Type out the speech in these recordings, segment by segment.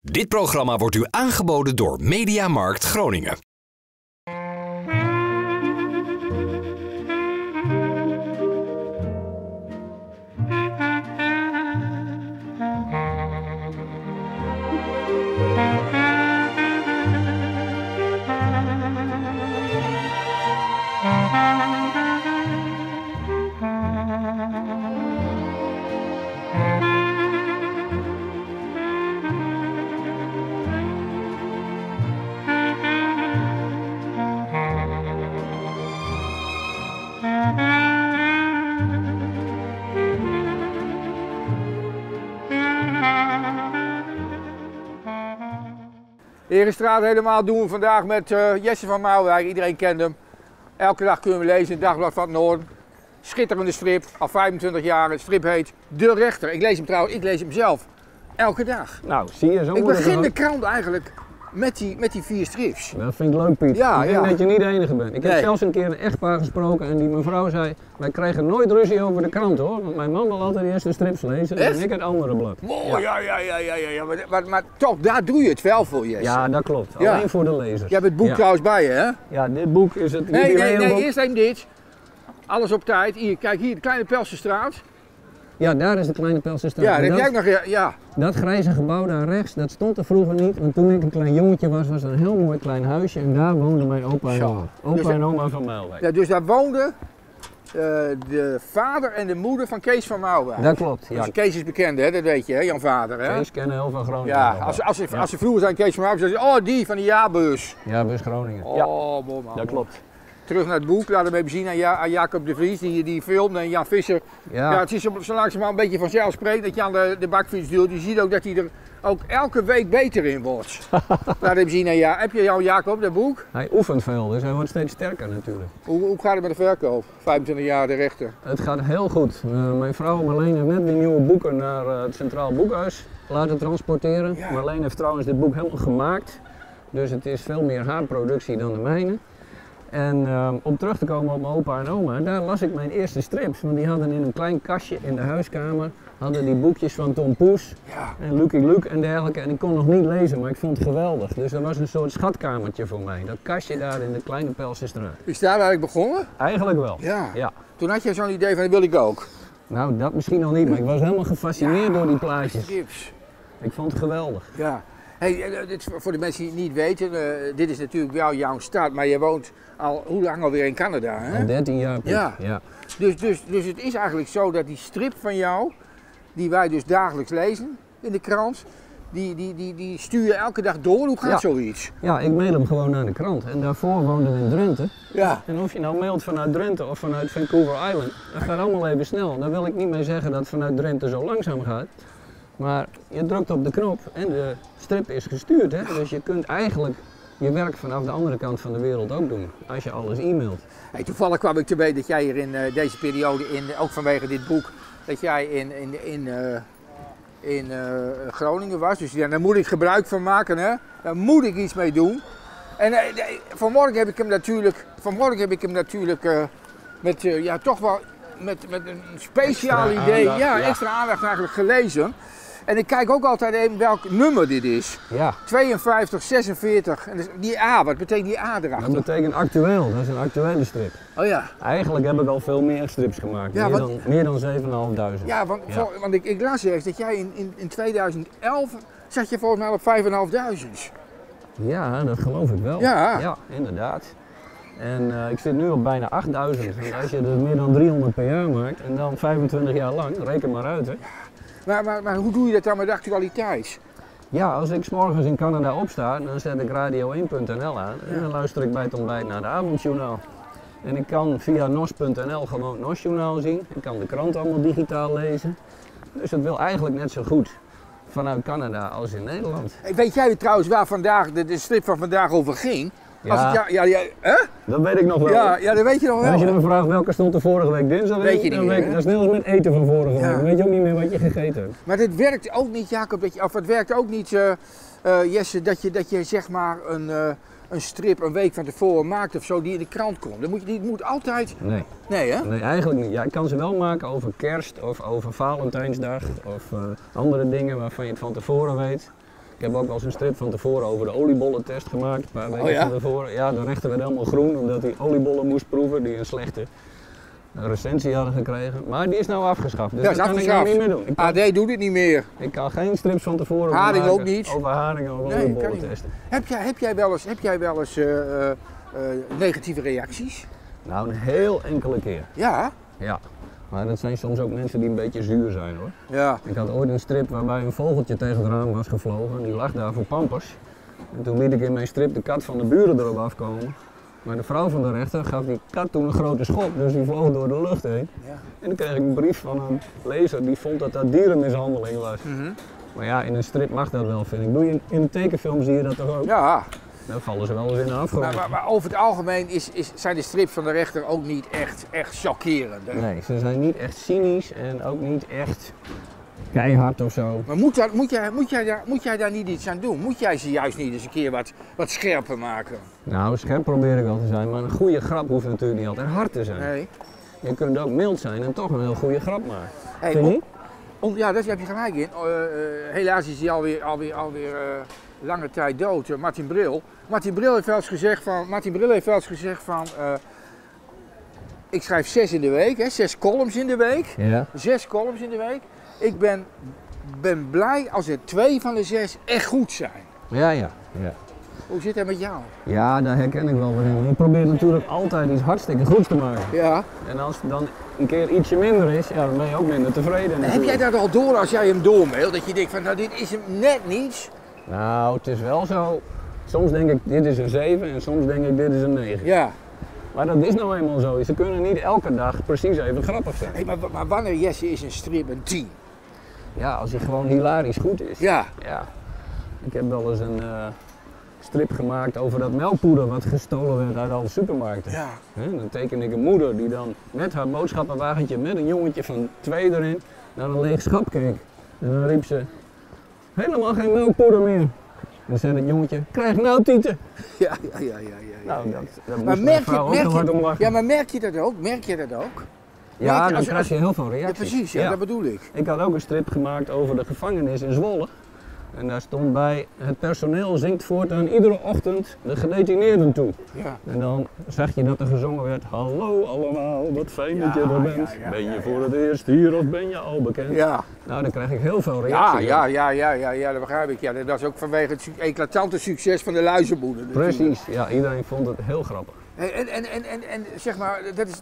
Dit programma wordt u aangeboden door Mediamarkt Groningen. Herenstraat helemaal doen we vandaag met Jesse van Mouwwijk. Iedereen kent hem. Elke dag kunnen we lezen in het Dagblad van het Noorden. Schitterende strip, al 25 jaar. Het strip heet De Rechter. Ik lees hem trouwens, ik lees hem zelf. Elke dag. Nou, zie je zo. Ik begin de krant eigenlijk met die 4 strips. Dat vind ik leuk, Piet. Ja, ik denk dat je niet de enige bent. Ik heb zelfs een keer een echtpaar gesproken en die mevrouw zei: wij krijgen nooit ruzie over de krant hoor. Want mijn man wil altijd eerst de strips lezen en ik het andere blad. Oh, ja. Maar toch, daar doe je het wel voor, Jesse. Ja, dat klopt. Alleen voor de lezers. Je hebt het boek trouwens bij je, hè? Ja, dit boek is het. Nee, eerst even dit. Alles op tijd. Hier, kijk hier, de Kleine Pelsenstraat. Ja, daar is de Kleine Pelsenstraat. Ja, dat heb jij ook nog, ja. Dat grijze gebouw daar rechts, dat stond er vroeger niet. Want toen ik een klein jongetje was, was er een heel mooi klein huisje en daar woonde mijn opa en oma. Opa en oma van Mouwwijk. Ja, dus daar woonden de vader en de moeder van Kees van Mouwwijk. Dat klopt, ja. Dus Kees is bekend, hè? Dat weet je, hè? Jan vader, hè? Kees kennen heel veel Groningen. Ja, als ze vroeger zijn Kees van Mouwwijk, zeggen ze, oh die van de jaarbeurs. Jaarbeurs Groningen. Oh, ja, mooi man. Dat klopt. Terug naar het boek, laten we even zien aan Jacob de Vries, die filmt, en Jan Visser. Ja, het is zo langzamerhand een beetje vanzelfsprekend dat je aan de bakfiets duwt. Je ziet ook dat hij er ook elke week beter in wordt. Laten we even zien aan Heb je Jacob, dat boek? Hij oefent veel, dus hij wordt steeds sterker natuurlijk. Hoe gaat het met de verkoop? 25 jaar de rechter. Het gaat heel goed. Mijn vrouw Marleen heeft net weer nieuwe boeken naar het Centraal Boekhuis laten transporteren. Ja. Marleen heeft trouwens dit boek helemaal gemaakt. Dus het is veel meer haar productie dan de mijne. En om terug te komen op mijn opa en oma, daar las ik mijn eerste strips. Want die hadden in een klein kastje in de huiskamer, hadden die boekjes van Tom Poes en Lucky Luke en dergelijke. En ik kon nog niet lezen, maar ik vond het geweldig. Dus dat was een soort schatkamertje voor mij. Dat kastje daar in de Kleine Pelsenstraat. Is daar eigenlijk begonnen? Eigenlijk wel. Ja. Toen had je zo'n idee van, dat wil ik ook. Nou, dat misschien nog niet, maar ik was helemaal gefascineerd door die plaatjes. Ik vond het geweldig. Ja. Hey, voor de mensen die het niet weten, dit is natuurlijk wel jouw stad, maar je woont al hoe lang alweer in Canada, hè? Al 13 jaar. Ja. Dus het is eigenlijk zo dat die strip van jou, die wij dus dagelijks lezen in de krant, die stuur je elke dag door. Hoe gaat zoiets? Ja, ik mail hem gewoon naar de krant. En daarvoor woonden we in Drenthe. Ja. En of je nou mailt vanuit Drenthe of vanuit Vancouver Island, dat gaat allemaal even snel. Daar wil ik niet mee zeggen dat vanuit Drenthe zo langzaam gaat. Maar je drukt op de knop en de strip is gestuurd, hè? Dus je kunt eigenlijk je werk vanaf de andere kant van de wereld ook doen, als je alles e-mailt. Hey, toevallig kwam ik te weten dat jij hier in deze periode, ook vanwege dit boek, dat jij in Groningen was. Dus daar moet ik gebruik van maken, hè? Daar moet ik iets mee doen. En vanmorgen heb ik hem natuurlijk toch wel met een speciaal idee, extra aandacht eigenlijk gelezen. En ik kijk ook altijd even welk nummer dit is. Ja. 52, 46. En die A, wat betekent die A erachter? Dat betekent actueel, dat is een actuele strip. Oh ja. Eigenlijk heb ik al veel meer strips gemaakt, ja, meer dan 7.500. Ja, want ik las ergens dat jij in 2011 zat je volgens mij op 5.500. Ja, dat geloof ik wel. Ja inderdaad. En ik zit nu op bijna 8000. En als je dus meer dan 300 per jaar maakt en dan 25 jaar lang, reken maar uit hè. Maar hoe doe je dat dan met de actualiteit? Ja, als ik 's morgens in Canada opsta, dan zet ik radio1.nl aan en dan luister ik bij het ontbijt naar de avondjournaal. En ik kan via nos.nl gewoon NOS-journaal zien. Ik kan de krant allemaal digitaal lezen. Dus het wil eigenlijk net zo goed vanuit Canada als in Nederland. Weet jij trouwens waar vandaag de strip van vandaag over ging? Dat weet ik nog wel. Ja, dat weet je nog wel. Als je dan vraagt welke stond er vorige week dinsdag, weet je niet meer, dat is net als met eten van vorige week. Dan weet je ook niet meer wat je gegeten hebt. Maar het werkt ook niet, Jacob, het werkt ook niet, Jesse, dat je zeg maar een strip een week van tevoren maakt of zo die in de krant komt. Het moet altijd... Nee. Nee, hè? Nee, eigenlijk niet. Ja, ik kan ze wel maken over kerst of over Valentijnsdag of andere dingen waarvan je het van tevoren weet. Ik heb ook al eens een strip van tevoren over de oliebollentest gemaakt, een paar weken van tevoren. Ja, de rechter werd helemaal groen omdat hij oliebollen moest proeven die een slechte recensie hadden gekregen. Maar die is nou afgeschaft, dus Ja, dat kan ik nou niet meer doen. AD doet het niet meer. Ik kan geen strips van tevoren Haring maken ook niet. over haringen of Nee, kan niet. oliebollentesten. Heb jij wel eens negatieve reacties? Nou, een heel enkele keer. Ja. Ja. Maar dat zijn soms ook mensen die een beetje zuur zijn hoor. Ja. Ik had ooit een strip waarbij een vogeltje tegen het raam was gevlogen en die lag daar voor pampers. En toen liet ik in mijn strip de kat van de buren erop afkomen. Maar de vrouw van de rechter gaf die kat toen een grote schop, dus die vloog door de lucht heen. Ja. En dan kreeg ik een brief van een lezer die vond dat dat dierenmishandeling was. Maar ja, in een strip mag dat wel, vind ik. Doe je in een tekenfilm zie je dat toch ook? Ja. Dan vallen ze wel eens in de afgrond. Maar over het algemeen zijn de strips van de rechter ook niet echt chockerend. Hè? Nee, ze zijn niet echt cynisch en ook niet echt keihard of zo. Maar moet jij daar niet iets aan doen? Moet jij ze juist niet eens een keer wat scherper maken? Nou, scherp probeer ik wel te zijn, maar een goede grap hoeft natuurlijk niet altijd hard te zijn. Nee. Je kunt ook mild zijn en toch een heel goede grap maken. Hey, Vind je niet? Ja, daar heb je gelijk in. Helaas is hij alweer lange tijd dood. Martin Bril. Martin Bril heeft wel eens gezegd van ik schrijf 6 in de week, hè, 6 columns in de week. Ja. 6 columns in de week. Ik ben blij als er 2 van de 6 echt goed zijn. Ja. Hoe zit het met jou? Ja, daar herken ik wel weer in. Ik probeer natuurlijk altijd iets hartstikke goeds te maken. Ja. En als het dan een keer ietsje minder is, ja, dan ben je ook minder tevreden. Heb jij dat al door als jij hem doormailt? Dat je denkt van nou dit is hem net niet? Nou, het is wel zo. Soms denk ik dit is een 7 en soms denk ik dit is een 9. Ja. Maar dat is nou eenmaal zo. Ze kunnen niet elke dag precies even grappig zijn. Hey, maar wanneer Jesse is een strip een 10? Ja, als hij gewoon hilarisch goed is. Ja. Ja. Ik heb wel eens een strip gemaakt over dat melkpoeder wat gestolen werd uit alle supermarkten. Ja. Dan teken ik een moeder die dan met haar boodschappenwagentje met een jongetje van 2 erin naar een leeg schap keek. En dan riep ze, helemaal geen melkpoeder meer. En dan zei het jongetje, krijg nou tieten. Ja. Nou, dat Maar moest mijn vrouw ook heel hard om lachen. ja, maar merk je dat ook? Ja, dan als- krijg je heel veel reacties. Ja, precies, ja, dat bedoel ik. Ik had ook een strip gemaakt over de gevangenis in Zwolle. En daar stond bij, het personeel zingt voortaan iedere ochtend de gedetineerden toe. Ja. En dan zag je dat er gezongen werd, hallo allemaal, wat fijn dat je er bent. Ben je voor het eerst hier of ben je al bekend? Ja. Nou, dan krijg ik heel veel Ja, reacties. dat begrijp ik. Ja, dat is ook vanwege het eclatante succes van de luizenboer. Precies, ja, iedereen vond het heel grappig. En zeg maar,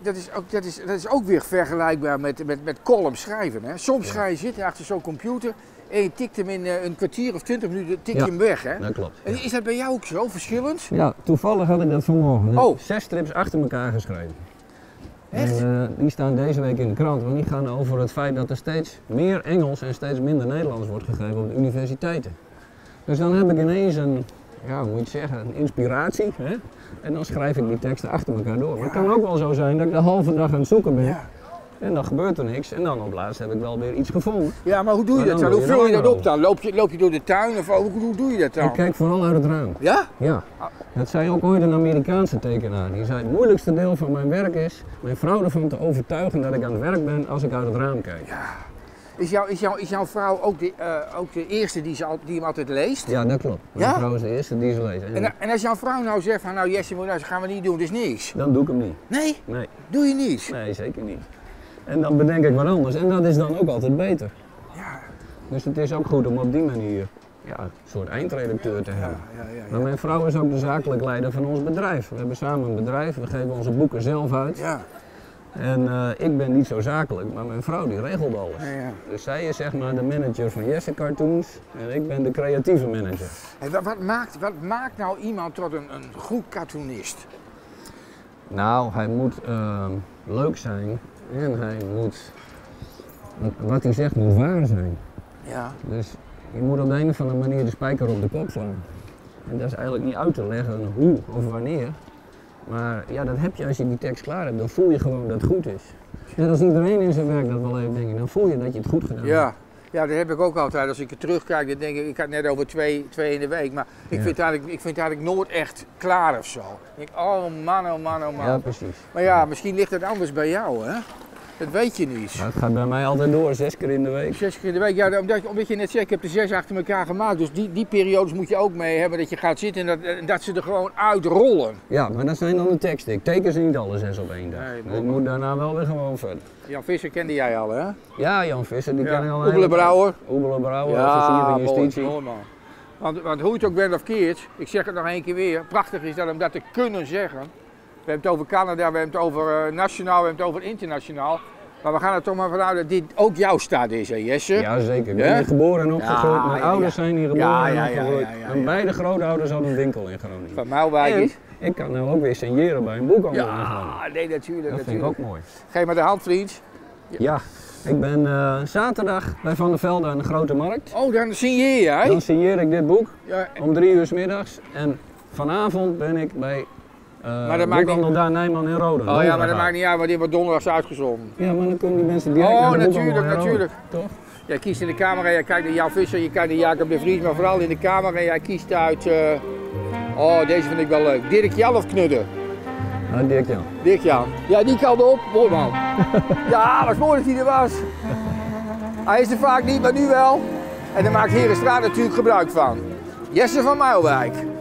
dat is ook weer vergelijkbaar met columns schrijven. Hè? Soms ga je zitten achter zo'n computer en je tikt hem in een kwartier of 20 minuten je hem weg. Hè? Dat klopt. En is dat bij jou ook zo verschillend? Ja, toevallig had ik dat vanmorgen. Oh. 6 strips achter elkaar geschreven. Echt? En, die staan deze week in de krant, want die gaan over het feit dat er steeds meer Engels en steeds minder Nederlands wordt gegeven op de universiteiten. Dus dan heb ik ineens een, ja, hoe moet je het zeggen, een inspiratie. Hè? En dan schrijf ik die teksten achter elkaar door. Maar het kan ook wel zo zijn dat ik de halve dag aan het zoeken ben. Ja. En dan gebeurt er niks. En dan op laatst heb ik wel weer iets gevonden. Ja, maar hoe doe je Maar dat dan dan? doe Hoe je vul je dan dat wel. op dan? Loop je door de tuin of hoe doe je dat dan? Ik kijk vooral uit het raam. Ja? Ja, dat zei ook ooit een Amerikaanse tekenaar. Die zei het moeilijkste deel van mijn werk is mijn vrouw ervan te overtuigen dat ik aan het werk ben als ik uit het raam kijk. Is jouw vrouw ook de eerste die hem altijd leest? Ja, dat klopt. Mijn Ja? vrouw is de eerste die ze leest. En als jouw vrouw nou zegt van nou Jesse, dat gaan we niet doen, dat is niks. Dan doe ik hem niet. Nee, Nee, doe je niet. nee, zeker niet. En dan bedenk ik wat anders. En dat is dan ook altijd beter. Ja, Dus het is ook goed om op die manier een soort eindredacteur te hebben. ja. Maar mijn vrouw is ook de zakelijk leider van ons bedrijf. We hebben samen een bedrijf, we geven onze boeken zelf uit. Ja. En ik ben niet zo zakelijk, maar mijn vrouw die regelt alles. Ja. Dus zij is zeg maar de manager van Jesse Cartoons en ik ben de creatieve manager. Hey, wat maakt nou iemand tot een goed cartoonist? Nou, hij moet leuk zijn en hij moet, wat hij zegt moet waar zijn. Ja. Dus je moet op de een of andere manier de spijker op de kop slaan. En dat is eigenlijk niet uit te leggen hoe of wanneer. Maar ja, dat heb je als je die tekst klaar hebt, dan voel je gewoon dat het goed is. Net als iedereen in zijn werk dat wel even denkt, dan voel je dat je het goed gedaan hebt. Ja. Ja, dat heb ik ook altijd. Als ik er terugkijk, dan denk ik had net over twee in de week. Maar ik vind het eigenlijk nooit echt klaar of zo. Ik denk, oh man. Ja, precies. Maar ja, misschien ligt het anders bij jou, hè? Dat weet je niet. Het gaat bij mij altijd door, 6 keer in de week. 6 keer in de week, ja, omdat je net zegt, ik heb er 6 achter elkaar gemaakt. Dus die periodes moet je ook mee hebben, dat je gaat zitten en dat ze er gewoon uitrollen. Ja, maar dat zijn dan de teksten. Ik teken ze niet alle 6 op één dag. Nee, Dus ik moet daarna wel weer gewoon verder. Jan Visser kende jij al, hè? Ja, Jan Visser, die ken ik al. Oebele Brouwer. Oebele Brouwer, officier van justitie. Mooi man. Want hoe het ook bent of keert, ik zeg het nog één keer weer, prachtig is dat om dat te kunnen zeggen. We hebben het over Canada, we hebben het over nationaal, we hebben het over internationaal. Maar we gaan er toch maar vanuit dat dit ook jouw stad is, hè Jesse? Ja, zeker. Ik ben hier geboren en opgegroeid. Mijn ouders zijn hier geboren en opgegroeid. En beide grootouders hadden een winkel in Groningen. Van Muilwijk is? Ik kan nou ook weer signeren bij een boekhandel. Ja, nee, natuurlijk. Dat vind ik ook mooi. Geef maar de hand, vriend. Ja, ik ben zaterdag bij Van der Velde aan de Grote Markt. Oh, dan signeer jij? Dan signeer ik dit boek Ja. om 3 uur 's middags. En vanavond ben ik bij boekhandel Daan Nijman in Roden. Oh ja, maar dat maakt niet uit, want die wordt donderdags uitgezonden. Ja, maar dan kunnen die mensen direct naar de boekhandel in Roden. natuurlijk. Toch? Jij kiest in de camera, jij kijkt naar Jan Visser, je kijkt naar Jacob de Vries, maar vooral in de camera en jij kiest uit... Oh, deze vind ik wel leuk. Dirk Jan of Knudden? Dirk Jan. Dirk Jan. Ja, die kant op. Mooi man. Ja, was mooi dat hij er was. Hij is er vaak niet, maar nu wel. En daar maakt Herenstraat natuurlijk gebruik van. Jesse van Muilwijk.